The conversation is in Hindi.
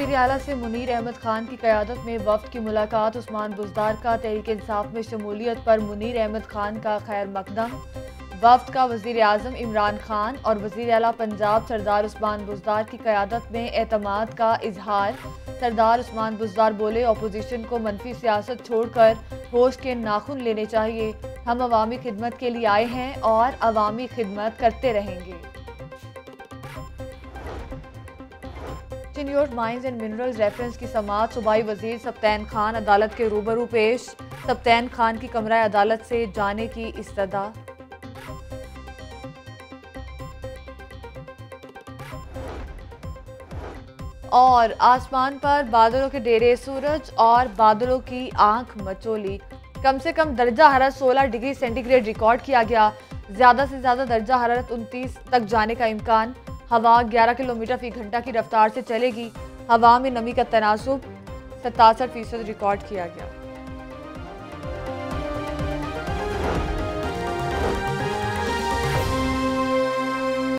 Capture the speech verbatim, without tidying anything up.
वज़ीर आला से मुनीर अहमद खान की क़यादत में वफ़द की मुलाकात। उस्मान बुज़दार का तहरीक इंसाफ में शमूलियत पर मुनीर अहमद खान का खैर मकदम। वफ़द का वज़ीर आज़म इमरान खान और वज़ीर आला पंजाब सरदार उस्मान बुज़दार की क़यादत में एतमाद का इजहार। सरदार उस्मान बुज़दार बोले, अपोजिशन को मनफी सियासत छोड़कर होश के नाखून लेने चाहिए। हम अवामी खिदमत के लिए आए हैं और अवामी खिदमत करते रहेंगे। Chiniot mines and minerals reference की समाअत सूबाई वजीर सप्तैन खान अदालत के रूबरू पेश। सप्तैन खान की कमरा अदालत से जाने की इस्तदा। और आसमान पर बादलों के डेरे, सूरज और बादलों की आंख मचोली। कम से कम दर्जा हरारत सोलह डिग्री सेंटीग्रेड रिकॉर्ड किया गया। ज्यादा से ज्यादा दर्जा हरारत उनतीस तक जाने का इम्कान। हवा ग्यारह किलोमीटर फी घंटा की रफ्तार से चलेगी। हवा में नमी का तनासुब सतासठ फीसद रिकॉर्ड किया गया।